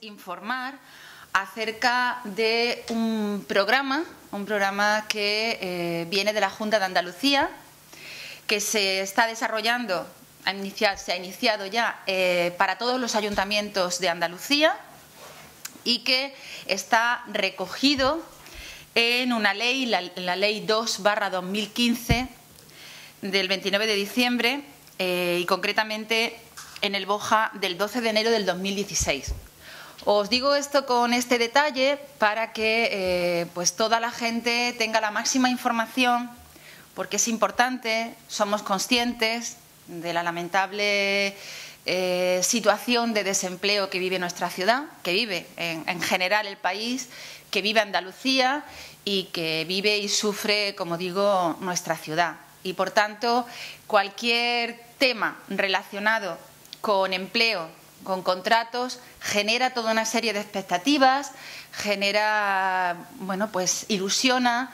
informar acerca de un programa que viene de la Junta de Andalucía, que se está desarrollando, se ha iniciado ya para todos los ayuntamientos de Andalucía y que está recogido en una ley, la Ley 2/2015 del 29 de diciembre y concretamente en el BOJA del 12 de enero del 2016. Os digo esto con este detalle para que pues toda la gente tenga la máxima información, porque es importante, somos conscientes de la lamentable situación de desempleo que vive nuestra ciudad, que vive en general el país, que vive Andalucía y que vive y sufre, como digo, nuestra ciudad. Y, por tanto, cualquier tema relacionado con empleo, con contratos, genera toda una serie de expectativas, genera, bueno, pues ilusiona,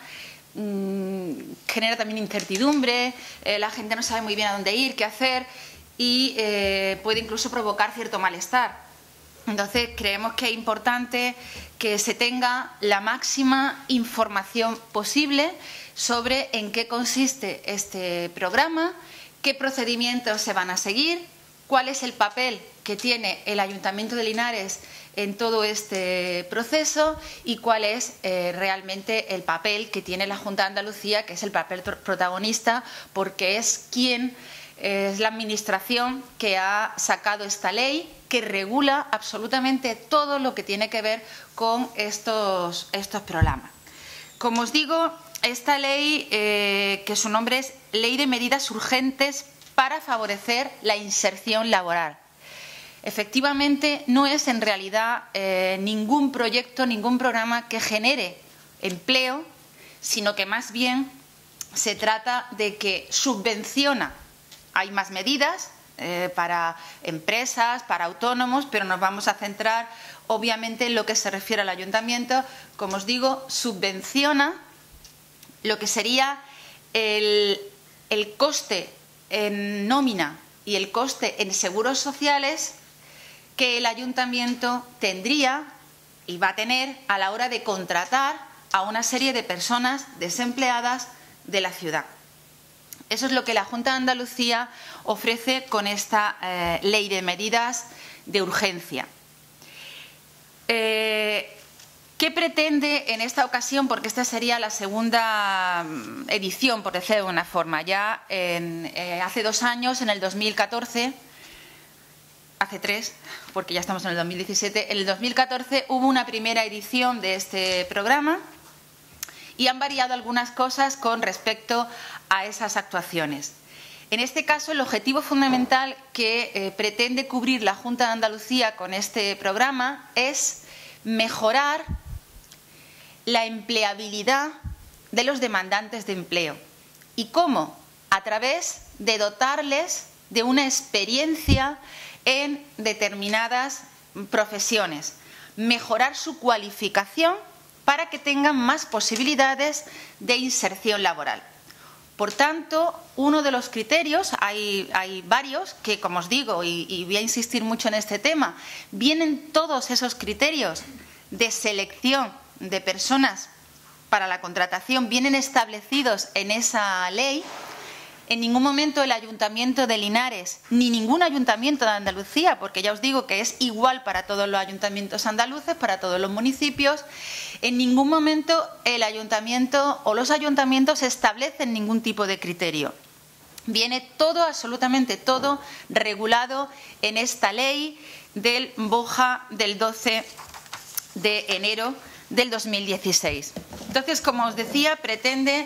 genera también incertidumbre, la gente no sabe muy bien a dónde ir, qué hacer y puede incluso provocar cierto malestar. Entonces, creemos que es importante que se tenga la máxima información posible sobre en qué consiste este programa, qué procedimientos se van a seguir, cuál es el papel que tiene el Ayuntamiento de Linares en todo este proceso y cuál es realmente el papel que tiene la Junta de Andalucía, que es el papel protagonista, porque es la Administración que ha sacado esta ley que regula absolutamente todo lo que tiene que ver con estos programas. Como os digo, esta ley, que su nombre es Ley de Medidas Urgentes para favorecer la inserción laboral. Efectivamente, no es en realidad ningún proyecto, ningún programa que genere empleo, sino que más bien se trata de que subvenciona. Hay más medidas para empresas, para autónomos, pero nos vamos a centrar obviamente en lo que se refiere al ayuntamiento. Como os digo, subvenciona lo que sería el coste en nómina y el coste en seguros sociales que el ayuntamiento tendría y va a tener a la hora de contratar a una serie de personas desempleadas de la ciudad. Eso es lo que la Junta de Andalucía ofrece con esta ley de medidas de urgencia. ¿Qué pretende en esta ocasión? Porque esta sería la segunda edición, por decirlo de una forma. Ya hace 2 años, en el 2014, hace 3, porque ya estamos en el 2017, en el 2014 hubo una primera edición de este programa y han variado algunas cosas con respecto a esas actuaciones. En este caso, el objetivo fundamental que pretende cubrir la Junta de Andalucía con este programa es mejorar la empleabilidad de los demandantes de empleo. ¿Y cómo? A través de dotarles de una experiencia en determinadas profesiones, mejorar su cualificación para que tengan más posibilidades de inserción laboral. Por tanto, uno de los criterios, hay varios que, como os digo, y voy a insistir mucho en este tema, vienen todos esos criterios de selección de personas para la contratación, vienen establecidos en esa ley. En ningún momento el Ayuntamiento de Linares, ni ningún ayuntamiento de Andalucía, porque ya os digo que es igual para todos los ayuntamientos andaluces, para todos los municipios, en ningún momento el ayuntamiento o los ayuntamientos establecen ningún tipo de criterio. Viene todo, absolutamente todo, regulado en esta ley del BOJA del 12 de enero del 2016. Entonces, como os decía, pretende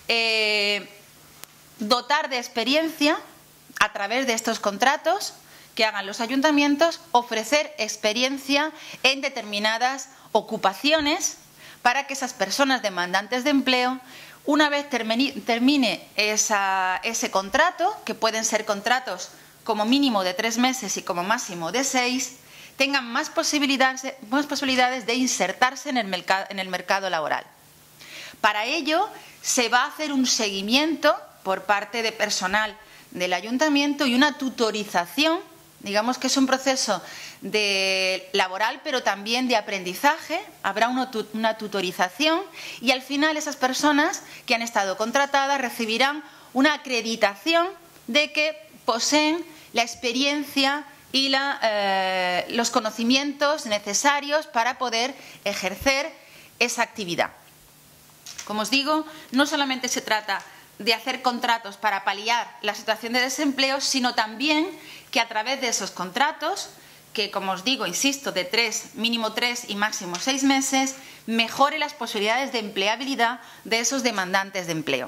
dotar de experiencia a través de estos contratos que hagan los ayuntamientos, ofrecer experiencia en determinadas ocupaciones para que esas personas demandantes de empleo, una vez termine ese contrato, que pueden ser contratos como mínimo de 3 meses y como máximo de 6, tengan más posibilidades de insertarse en el mercado laboral. Para ello, se va a hacer un seguimiento por parte de personal del ayuntamiento y una tutorización Digamos que es un proceso laboral, pero también de aprendizaje. Habrá una tutorización y al final esas personas que han estado contratadas recibirán una acreditación de que poseen la experiencia y los conocimientos necesarios para poder ejercer esa actividad. Como os digo, no solamente se trata de hacer contratos para paliar la situación de desempleo, sino también que a través de esos contratos, que como os digo, insisto, de mínimo 3 y máximo 6 meses, mejore las posibilidades de empleabilidad de esos demandantes de empleo.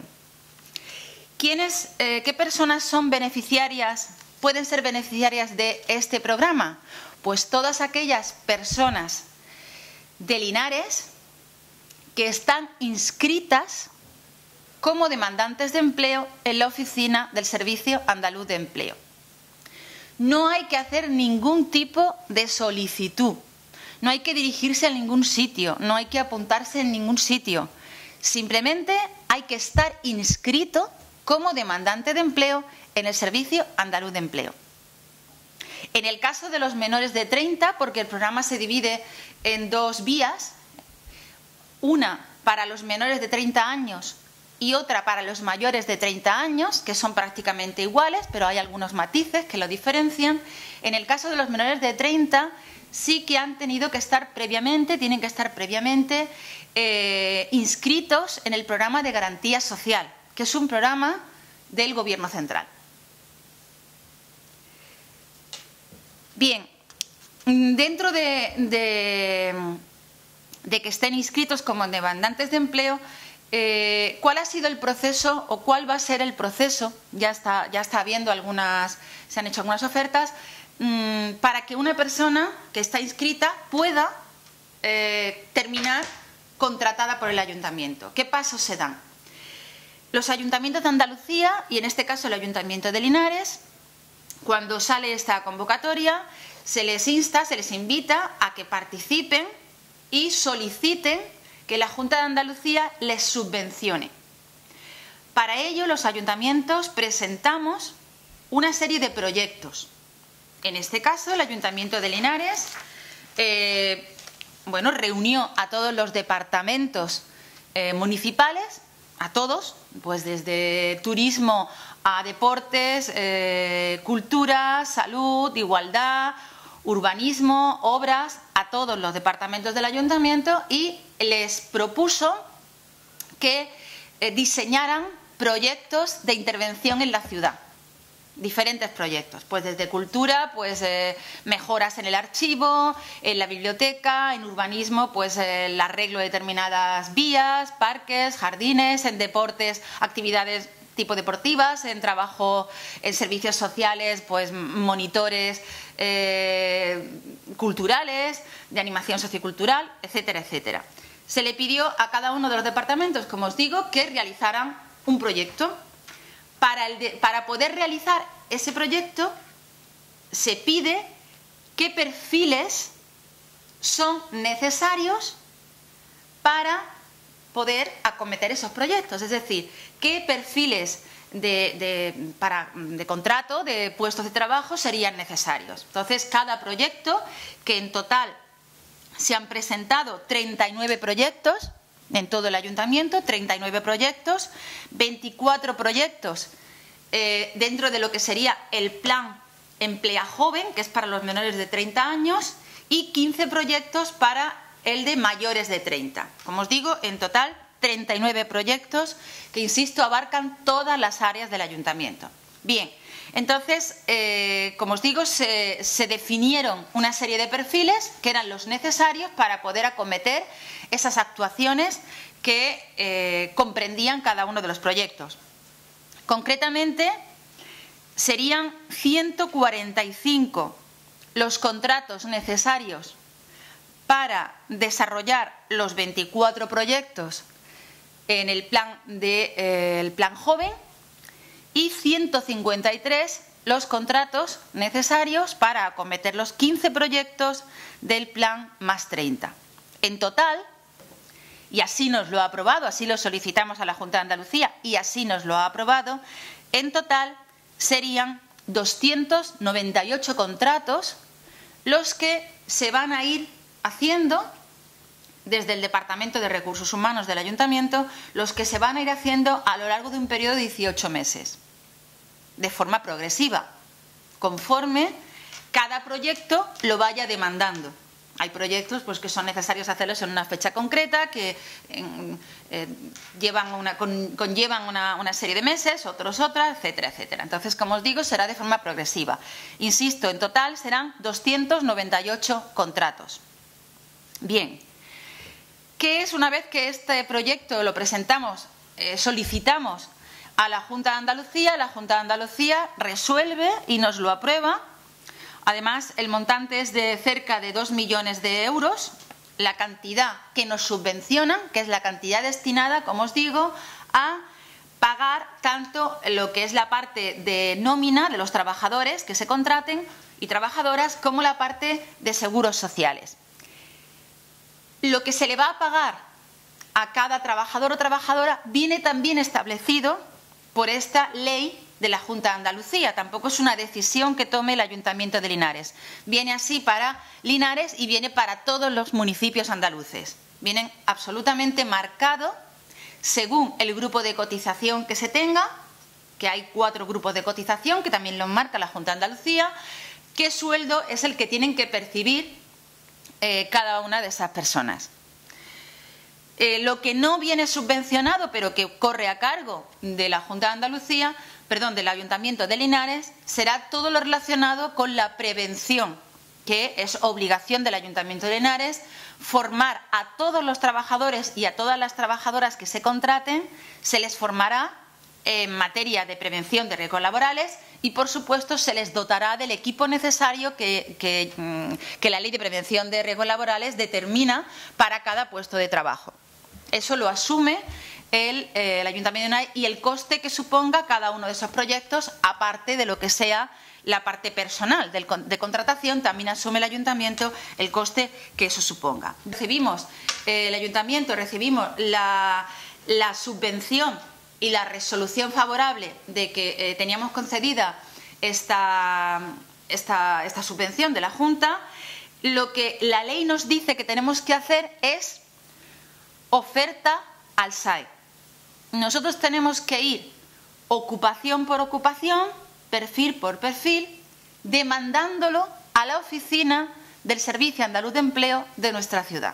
¿Qué personas son beneficiarias, pueden ser beneficiarias de este programa? Pues todas aquellas personas de Linares que están inscritas como demandantes de empleo en la oficina del Servicio Andaluz de Empleo. No hay que hacer ningún tipo de solicitud, no hay que dirigirse a ningún sitio, no hay que apuntarse en ningún sitio. Simplemente hay que estar inscrito como demandante de empleo en el Servicio Andaluz de Empleo. En el caso de los menores de 30, porque el programa se divide en dos vías, una para los menores de 30 años y otra para los mayores de 30 años, que son prácticamente iguales, pero hay algunos matices que lo diferencian. En el caso de los menores de 30, sí que tienen que estar previamente inscritos en el programa de garantía social, que es un programa del Gobierno central. Bien, dentro de que estén inscritos como demandantes de empleo, ¿cuál ha sido el proceso o cuál va a ser el proceso? Ya está habiendo se han hecho algunas ofertas para que una persona que está inscrita pueda terminar contratada por el ayuntamiento. ¿Qué pasos se dan? Los ayuntamientos de Andalucía, y en este caso el Ayuntamiento de Linares, cuando sale esta convocatoria, se les invita a que participen y soliciten que la Junta de Andalucía les subvencione. Para ello, los ayuntamientos presentamos una serie de proyectos. En este caso, el Ayuntamiento de Linares reunió a todos los departamentos municipales, a todos, pues desde turismo a deportes, cultura, salud, igualdad, urbanismo, obras, a todos los departamentos del ayuntamiento, y les propuso que diseñaran proyectos de intervención en la ciudad. Diferentes proyectos, pues desde cultura, pues mejoras en el archivo, en la biblioteca, en urbanismo, pues el arreglo de determinadas vías, parques, jardines, en deportes, actividades tipo deportivas, en trabajo, en servicios sociales, pues monitores culturales, de animación sociocultural, etcétera, etcétera. Se le pidió a cada uno de los departamentos, como os digo, que realizaran un proyecto. Para poder realizar ese proyecto se pide qué perfiles son necesarios para poder acometer esos proyectos, es decir, qué perfiles de contrato, de puestos de trabajo serían necesarios. Entonces, cada proyecto, que en total se han presentado 39 proyectos, en todo el ayuntamiento, 39 proyectos, 24 proyectos dentro de lo que sería el plan Emplea Joven, que es para los menores de 30 años, y 15 proyectos para el de mayores de 30. Como os digo, en total 39 proyectos que, insisto, abarcan todas las áreas del ayuntamiento. Bien, entonces, como os digo, se definieron una serie de perfiles que eran los necesarios para poder acometer esas actuaciones que comprendían cada uno de los proyectos. Concretamente, serían 145 los contratos necesarios para desarrollar los 24 proyectos en el plan Plan Joven, y 153 los contratos necesarios para acometer los 15 proyectos del plan Más 30. En total, y así nos lo ha aprobado, así lo solicitamos a la Junta de Andalucía y así nos lo ha aprobado, en total serían 298 contratos los que se van a ir haciendo desde el Departamento de Recursos Humanos del Ayuntamiento, los que se van a ir haciendo a lo largo de un periodo de 18 meses, de forma progresiva, conforme cada proyecto lo vaya demandando. Hay proyectos que son necesarios hacerlos en una fecha concreta, que conllevan una serie de meses, otros otra, etcétera, etcétera. Entonces, como os digo, será de forma progresiva. Insisto, en total serán 298 contratos. Bien, ¿qué es una vez que este proyecto lo presentamos, solicitamos a la Junta de Andalucía? La Junta de Andalucía resuelve y nos lo aprueba. Además, el montante es de cerca de 2 millones de euros. La cantidad que nos subvencionan, que es la cantidad destinada, como os digo, a pagar tanto lo que es la parte de nómina de los trabajadores que se contraten y trabajadoras, como la parte de seguros sociales. Lo que se le va a pagar a cada trabajador o trabajadora viene también establecido por esta ley de la Junta de Andalucía. Tampoco es una decisión que tome el Ayuntamiento de Linares. Viene así para Linares y viene para todos los municipios andaluces. Vienen absolutamente marcado según el grupo de cotización que se tenga, que hay 4 grupos de cotización que también los marca la Junta de Andalucía, qué sueldo es el que tienen que percibir cada una de esas personas. Lo que no viene subvencionado, pero que corre a cargo de la Junta de Andalucía, del Ayuntamiento de Linares, será todo lo relacionado con la prevención, que es obligación del Ayuntamiento de Linares, formar a todos los trabajadores y a todas las trabajadoras que se contraten, se les formará en materia de prevención de riesgos laborales y, por supuesto, se les dotará del equipo necesario que la Ley de Prevención de Riesgos Laborales determina para cada puesto de trabajo. Eso lo asume el Ayuntamiento de Linares y el coste que suponga cada uno de esos proyectos, aparte de lo que sea la parte personal de contratación, también asume el Ayuntamiento el coste que eso suponga. El Ayuntamiento recibimos la subvención y la resolución favorable de que teníamos concedida esta subvención de la Junta. Lo que la ley nos dice que tenemos que hacer es oferta al SAE. Nosotros tenemos que ir ocupación por ocupación, perfil por perfil, demandándolo a la oficina del Servicio Andaluz de Empleo de nuestra ciudad.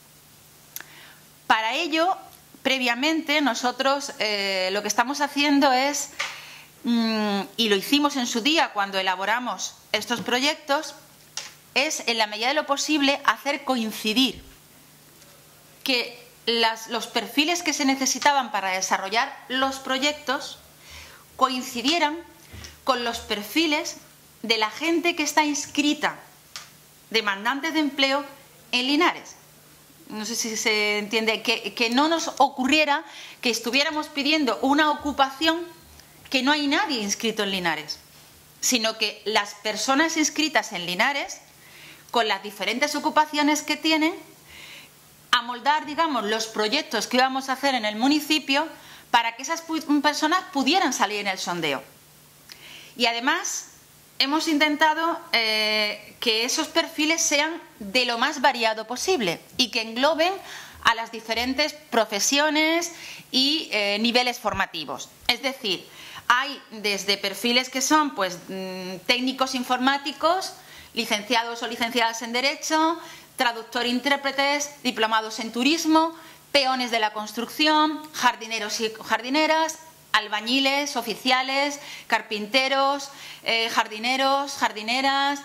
Para ello, previamente, nosotros lo que estamos haciendo es, y lo hicimos en su día cuando elaboramos estos proyectos, es, en la medida de lo posible, hacer coincidir que los perfiles que se necesitaban para desarrollar los proyectos coincidieran con los perfiles de la gente que está inscrita, demandantes de empleo en Linares. No sé si se entiende, que no nos ocurriera que estuviéramos pidiendo una ocupación que no hay nadie inscrito en Linares, sino que las personas inscritas en Linares, con las diferentes ocupaciones que tienen, amoldar, digamos, los proyectos que íbamos a hacer en el municipio para que esas personas pudieran salir en el sondeo. Y además hemos intentado que esos perfiles sean de lo más variado posible y que engloben a las diferentes profesiones y niveles formativos. Es decir, hay desde perfiles que son técnicos informáticos, licenciados o licenciadas en Derecho, traductor-intérpretes, diplomados en turismo, peones de la construcción, jardineros y jardineras, albañiles, oficiales, carpinteros, jardineros, jardineras,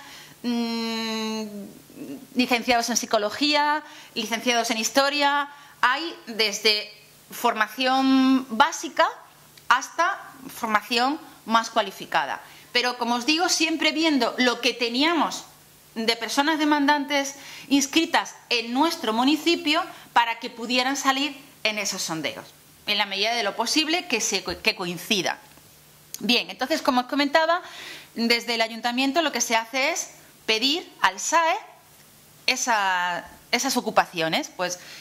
licenciados en psicología, licenciados en historia. Hay desde formación básica hasta formación más cualificada. Pero, como os digo, siempre viendo lo que teníamos de personas demandantes inscritas en nuestro municipio para que pudieran salir en esos sondeos, en la medida de lo posible que coincida. Bien, entonces, como os comentaba, desde el Ayuntamiento lo que se hace es pedir al SAE esas ocupaciones,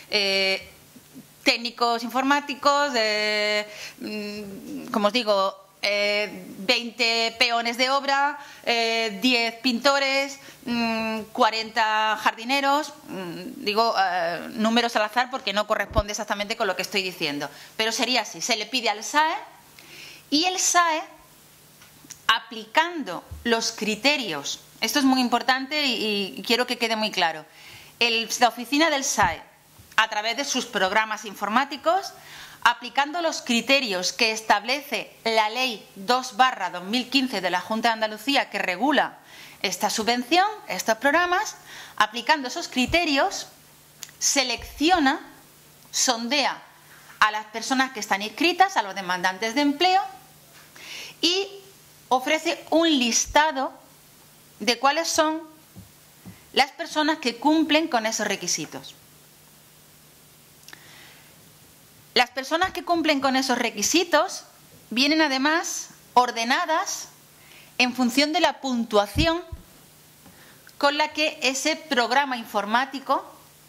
técnicos informáticos, como os digo, 20 peones de obra, 10 pintores, 40 jardineros, digo números al azar porque no corresponde exactamente con lo que estoy diciendo, pero sería así, se le pide al SAE y el SAE, aplicando los criterios, esto es muy importante y quiero que quede muy claro, la oficina del SAE, a través de sus programas informáticos, aplicando los criterios que establece la Ley 2/2015 de la Junta de Andalucía que regula esta subvención, estos programas, aplicando esos criterios, selecciona, sondea a las personas que están inscritas, a los demandantes de empleo y ofrece un listado de cuáles son las personas que cumplen con esos requisitos. Las personas que cumplen con esos requisitos vienen además ordenadas en función de la puntuación con la que ese programa informático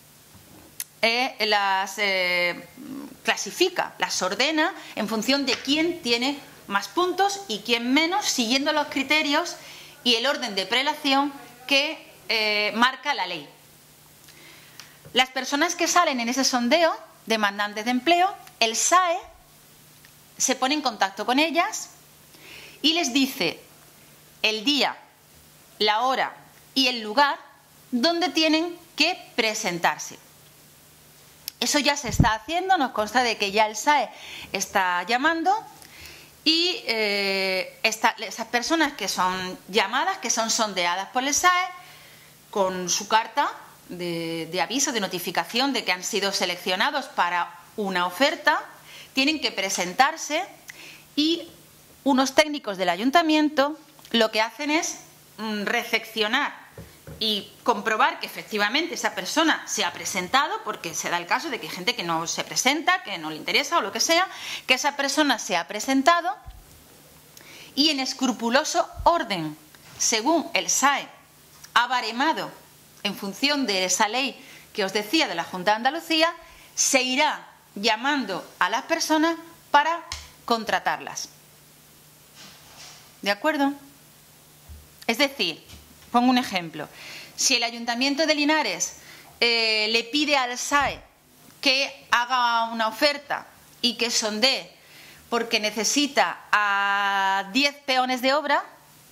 las clasifica, las ordena en función de quién tiene más puntos y quién menos, siguiendo los criterios y el orden de prelación que marca la ley. Las personas que salen en ese sondeo, demandantes de empleo, el SAE se pone en contacto con ellas y les dice el día, la hora y el lugar donde tienen que presentarse. Eso ya se está haciendo, nos consta de que ya el SAE está llamando y esas personas que son llamadas, que son sondeadas por el SAE, con su carta de aviso, de notificación de que han sido seleccionados para una oferta, tienen que presentarse y unos técnicos del ayuntamiento lo que hacen es recepcionar y comprobar que efectivamente esa persona se ha presentado, porque se da el caso de que hay gente que no se presenta, que no le interesa o lo que sea, que esa persona se ha presentado y en escrupuloso orden, según el SAE ha baremado en función de esa ley que os decía de la Junta de Andalucía, se irá llamando a las personas para contratarlas. ¿De acuerdo? Es decir, pongo un ejemplo. Si el Ayuntamiento de Linares le pide al SAE que haga una oferta y que sondee porque necesita a 10 peones de obra,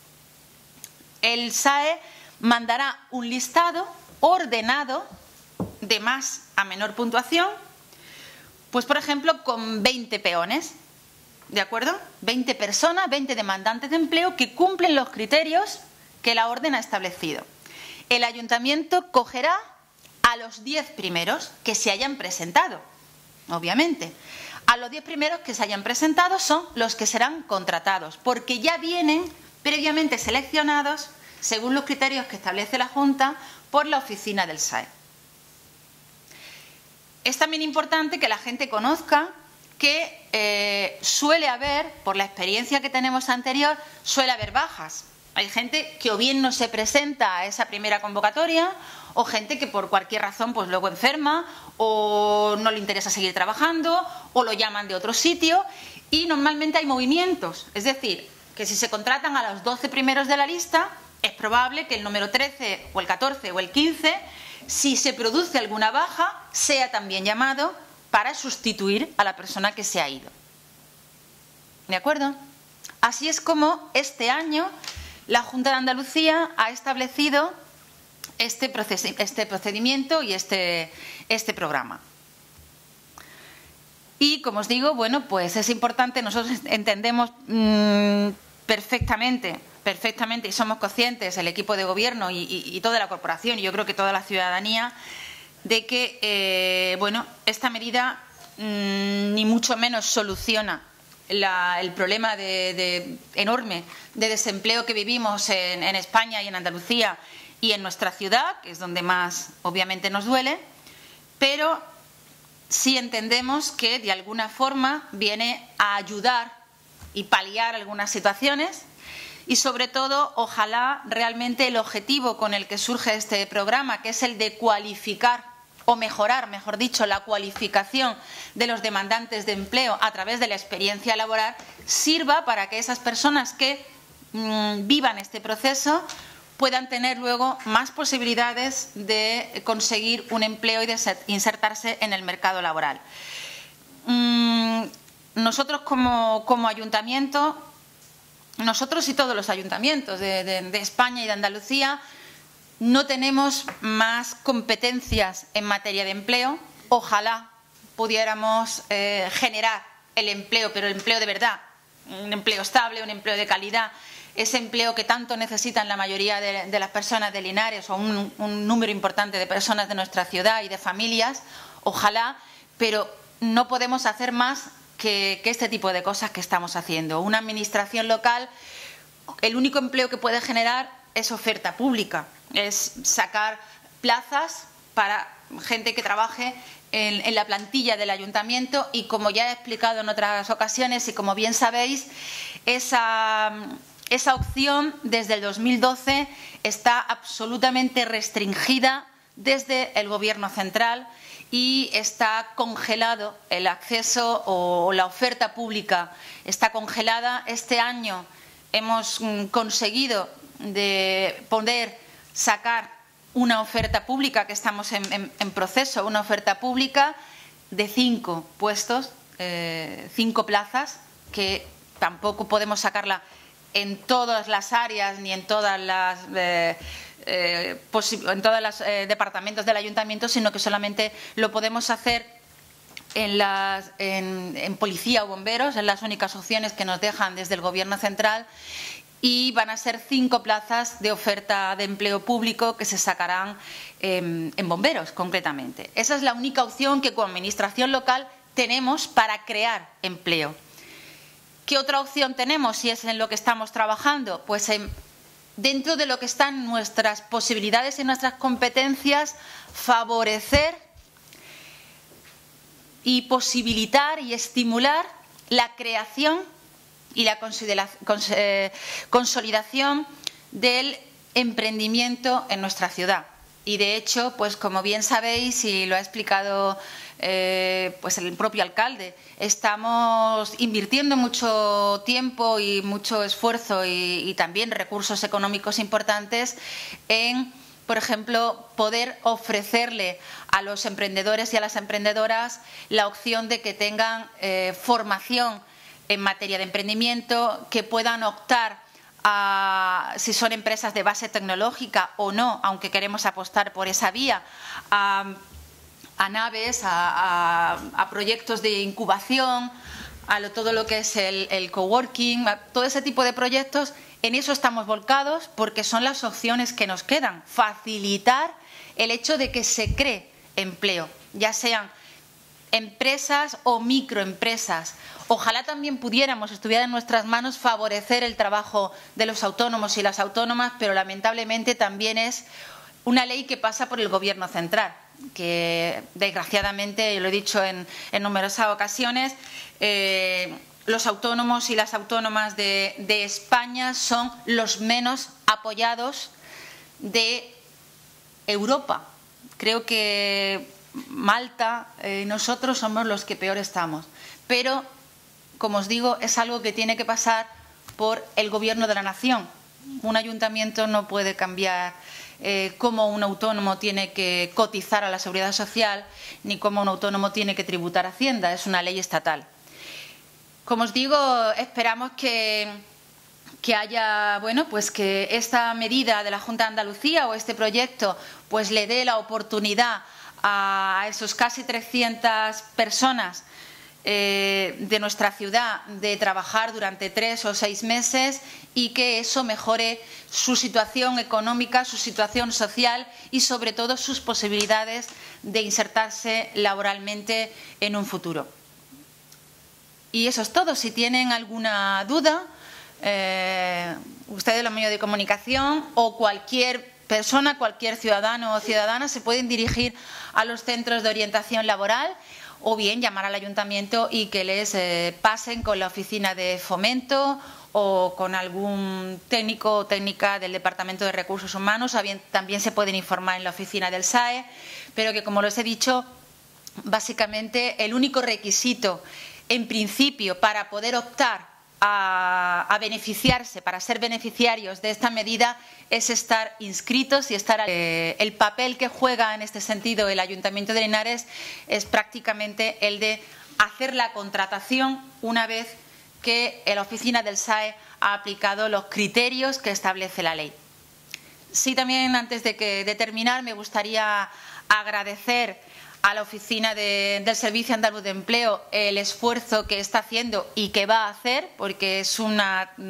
el SAE mandará un listado ordenado de más a menor puntuación, pues por ejemplo con 20 peones, ¿de acuerdo? 20 personas, 20 demandantes de empleo que cumplen los criterios que la orden ha establecido. El ayuntamiento cogerá a los 10 primeros que se hayan presentado, obviamente. A los 10 primeros que se hayan presentado son los que serán contratados, porque ya vienen previamente seleccionados según los criterios que establece la Junta por la oficina del SAE. Es también importante que la gente conozca que suele haber, por la experiencia que tenemos anterior, suele haber bajas. Hay gente que o bien no se presenta a esa primera convocatoria o gente que por cualquier razón pues luego enferma o no le interesa seguir trabajando o lo llaman de otro sitio y normalmente hay movimientos. Es decir, que si se contratan a los 12 primeros de la lista, es probable que el número 13 o el 14 o el 15, si se produce alguna baja, sea también llamado para sustituir a la persona que se ha ido. ¿De acuerdo? Así es como este año la Junta de Andalucía ha establecido este procedimiento y este programa. Y como os digo, bueno, pues es importante, nosotros entendemos perfectamente y somos conscientes, el equipo de gobierno y toda la corporación y yo creo que toda la ciudadanía, de que bueno, esta medida ni mucho menos soluciona el problema enorme de desempleo que vivimos en España y en Andalucía y en nuestra ciudad, que es donde más obviamente nos duele, pero sí entendemos que de alguna forma viene a ayudar y paliar algunas situaciones y sobre todo ojalá realmente el objetivo con el que surge este programa, que es el de cualificar o mejorar, mejor dicho, la cualificación de los demandantes de empleo a través de la experiencia laboral, sirva para que esas personas que vivan este proceso puedan tener luego más posibilidades de conseguir un empleo y de insertarse en el mercado laboral. Nosotros como ayuntamiento, nosotros y todos los ayuntamientos de España y de Andalucía, no tenemos más competencias en materia de empleo. Ojalá pudiéramos generar el empleo, pero el empleo de verdad, un empleo estable, un empleo de calidad, ese empleo que tanto necesitan la mayoría de las personas de Linares o un número importante de personas de nuestra ciudad y de familias. Ojalá, pero no podemos hacer más que este tipo de cosas que estamos haciendo. Una administración local, el único empleo que puede generar es oferta pública, es sacar plazas para gente que trabaje en la plantilla del ayuntamiento y, como ya he explicado en otras ocasiones y como bien sabéis, esa opción desde el 2012 está absolutamente restringida desde el Gobierno central y está congelado el acceso o la oferta pública, está congelada. Este año hemos conseguido de poder sacar una oferta pública, que estamos en proceso, una oferta pública de 5 puestos, 5 plazas, que tampoco podemos sacarla en todas las áreas ni en todas las departamentos del ayuntamiento, sino que solamente lo podemos hacer en policía o bomberos, en las únicas opciones que nos dejan desde el Gobierno central, y van a ser 5 plazas de oferta de empleo público que se sacarán en bomberos, concretamente. Esa es la única opción que como administración local tenemos para crear empleo. ¿Qué otra opción tenemos y es en lo que estamos trabajando? Pues dentro de lo que están nuestras posibilidades y nuestras competencias, favorecer y posibilitar y estimular la creación y la consolidación del emprendimiento en nuestra ciudad. Y de hecho, pues como bien sabéis y lo ha explicado pues el propio alcalde, estamos invirtiendo mucho tiempo y mucho esfuerzo y también recursos económicos importantes en, por ejemplo, poder ofrecerle a los emprendedores y a las emprendedoras la opción de que tengan formación en materia de emprendimiento, que puedan optar a, si son empresas de base tecnológica o no, aunque queremos apostar por esa vía, a naves, a proyectos de incubación, todo lo que es el coworking, todo ese tipo de proyectos. En eso estamos volcados porque son las opciones que nos quedan. Facilitar el hecho de que se cree empleo, ya sean empresas o microempresas. Ojalá también pudiéramos, estuviera en nuestras manos, favorecer el trabajo de los autónomos y las autónomas, pero lamentablemente también es una ley que pasa por el Gobierno central, que desgraciadamente, lo he dicho en numerosas ocasiones, los autónomos y las autónomas de España son los menos apoyados de Europa. Creo que Malta, nosotros somos los que peor estamos. Pero, como os digo, es algo que tiene que pasar por el Gobierno de la Nación. Un ayuntamiento no puede cambiar cómo un autónomo tiene que cotizar a la Seguridad Social ni cómo un autónomo tiene que tributar a Hacienda. Es una ley estatal. Como os digo, esperamos que haya, bueno, pues que esta medida de la Junta de Andalucía o este proyecto pues le dé la oportunidad a esos casi 300 personas de nuestra ciudad de trabajar durante 3 o 6 meses y que eso mejore su situación económica, su situación social y sobre todo sus posibilidades de insertarse laboralmente en un futuro. Y eso es todo. Si tienen alguna duda, ustedes, los medios de comunicación o cualquier persona, cualquier ciudadano o ciudadana se pueden dirigir a los centros de orientación laboral o bien llamar al ayuntamiento y que les pasen con la oficina de fomento o con algún técnico o técnica del Departamento de Recursos Humanos. También se pueden informar en la oficina del SAE, pero que, como les he dicho, básicamente el único requisito, en principio, para poder optar a beneficiarse, para ser beneficiarios de esta medida, es estar inscritos y estar. El papel que juega en este sentido el Ayuntamiento de Linares es prácticamente el de hacer la contratación una vez que la oficina del SAE ha aplicado los criterios que establece la ley. Sí, también antes de terminar me gustaría agradecer a la Oficina del Servicio Andaluz de Empleo el esfuerzo que está haciendo y que va a hacer, porque es un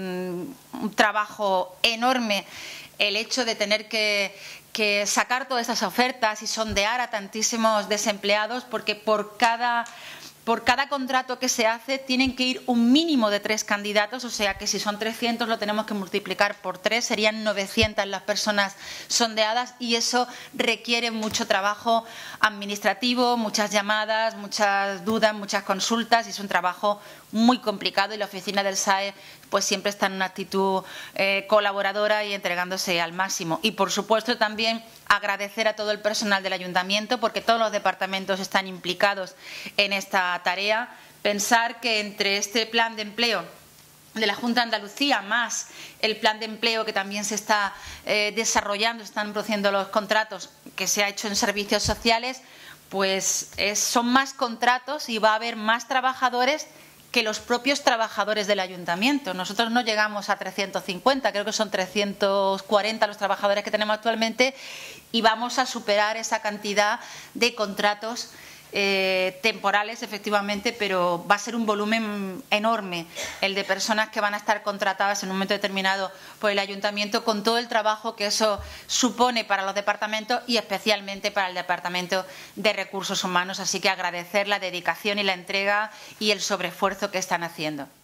trabajo enorme el hecho de tener que sacar todas esas ofertas y sondear a tantísimos desempleados, porque por cada contrato que se hace tienen que ir un mínimo de 3 candidatos, o sea que si son 300 lo tenemos que multiplicar por 3, serían 900 las personas sondeadas, y eso requiere mucho trabajo administrativo, muchas llamadas, muchas dudas, muchas consultas, y es un trabajo muy complicado, y la oficina del SAE pues siempre está en una actitud colaboradora y entregándose al máximo. Y por supuesto también agradecer a todo el personal del ayuntamiento, porque todos los departamentos están implicados en esta tarea. Pensar que entre este plan de empleo de la Junta de Andalucía más el plan de empleo que también se está desarrollando, están produciendo los contratos que se ha hecho en servicios sociales, pues son más contratos y va a haber más trabajadores que los propios trabajadores del ayuntamiento. Nosotros no llegamos a 350, creo que son 340 los trabajadores que tenemos actualmente, y vamos a superar esa cantidad de contratos temporales, efectivamente, pero va a ser un volumen enorme el de personas que van a estar contratadas en un momento determinado por el ayuntamiento, con todo el trabajo que eso supone para los departamentos y especialmente para el Departamento de Recursos Humanos. Así que agradecer la dedicación y la entrega y el sobreesfuerzo que están haciendo.